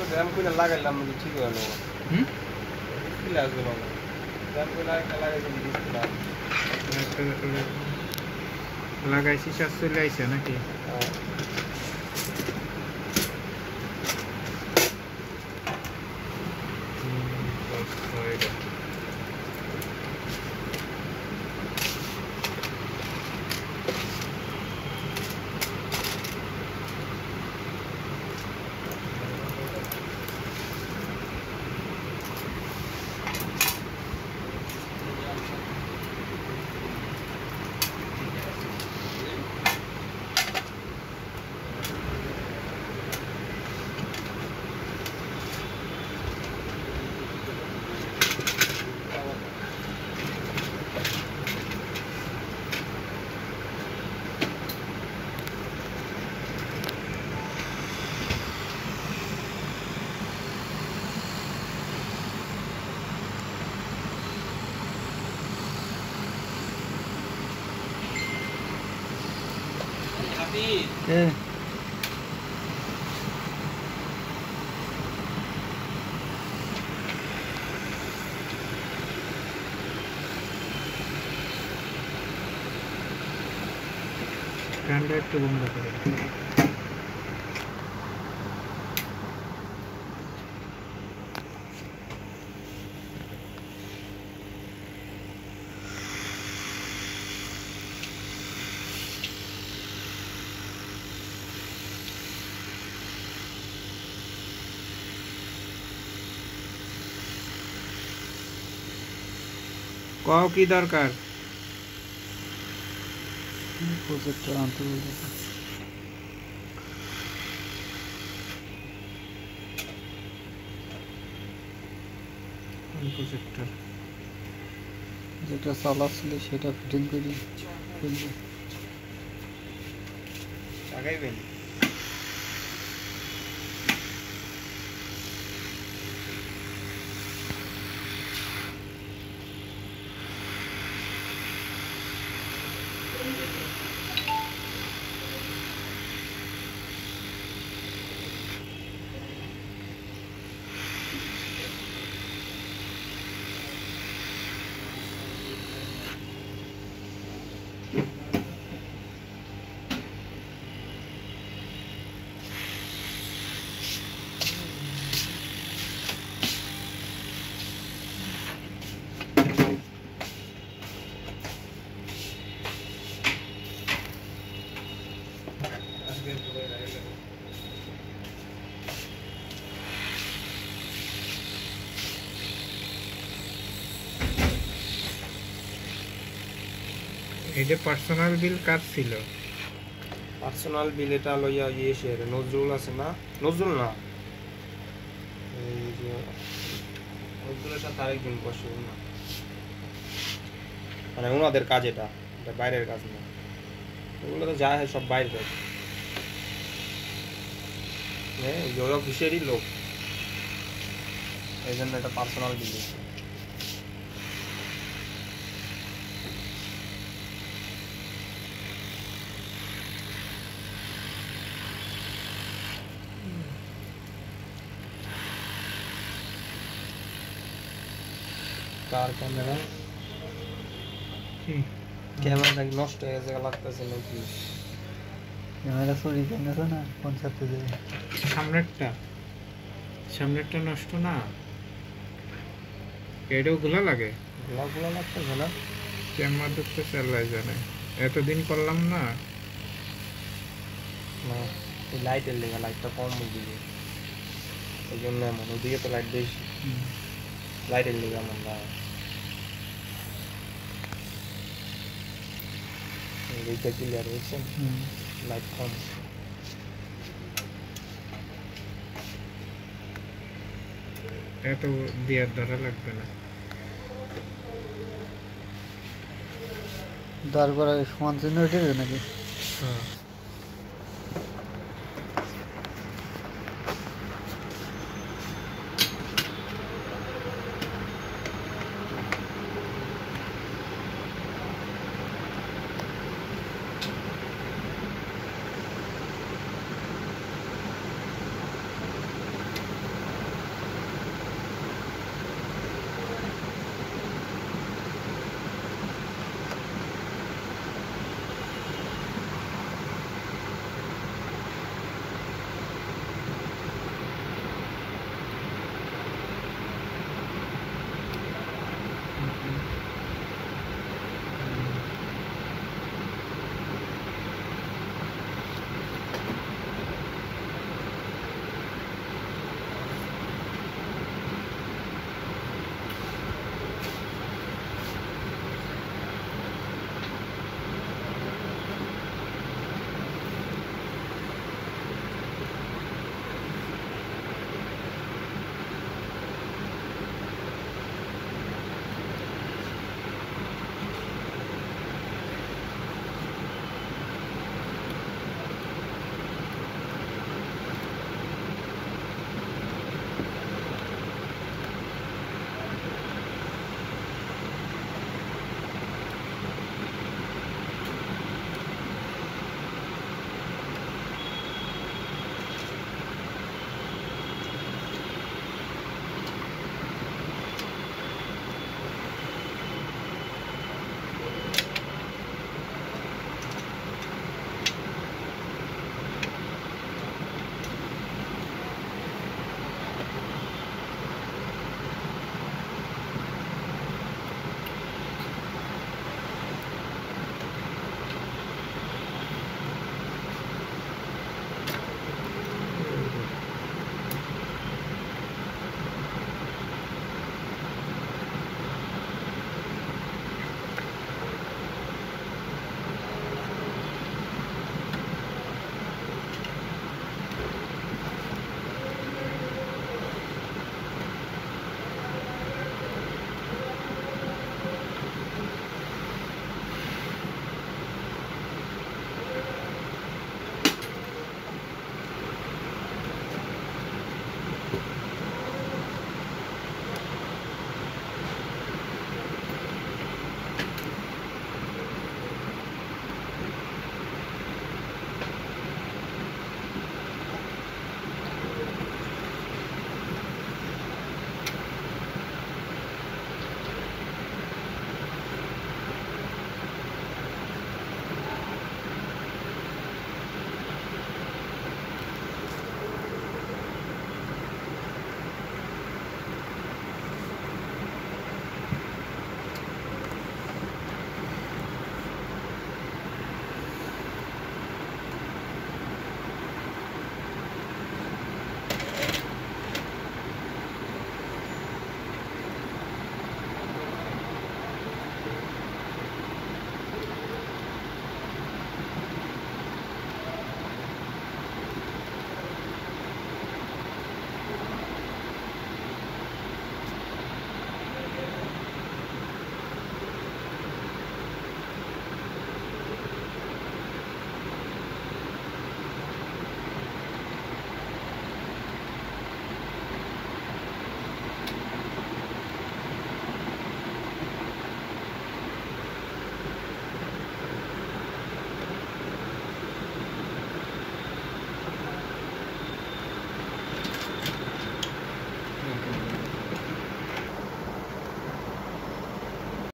RAM করে লাগাইলাম ঠিক হলো কি লাগবে না র্যাম করে লাগাই লাগাইছি সব চলে আইছে নাকি ফ্যানটা একটু বন্ধ করে কও কি দরকার প্রজেক্টর আনতে বলতেছে প্রজেক্টর যেটা চালাচ্ছিল সেটা ফিটিং করি ফেলবো লাগাইবেন এটা পার্সোনাল বিল কার ছিল পার্সোনাল বিল এটা লইয়া শেয়ার নজরুল আছে না নজরুল না এই যে নজরুলের সাথে আরেকজন বসে না মানে ওনাদের কাজ এটা বাইরের কাজ না ওগুলো তো যায় সব বাইরে হ্যাঁ ওই অফিসেরই লোক এই জন্য এটা পার্সোনাল বিল কার ক্যামেরা ক্যামেরা নষ্ট হয়ে গেছে লাগতেছে নাকি ক্যামেরা চুরি কিনেছে না 75 দেবে সামনেরটা নষ্ট না এটাও খোলা লাগে খোলা লাগতেছে না ক্যামেরা দেখতে চালাই জানে এতদিন করলাম না লাইটের লেগে লাইটটা কম দিবে এই জন্য এমন ওদিকে তো লাইট বেশি লাইটের লেগে এমন না এইটা ক্লিয়ার হয়েছে লাইট কম এত দেওয়ার দ্বারা লাগবে না তারপরে সমান চিহ্ন উঠে নাকি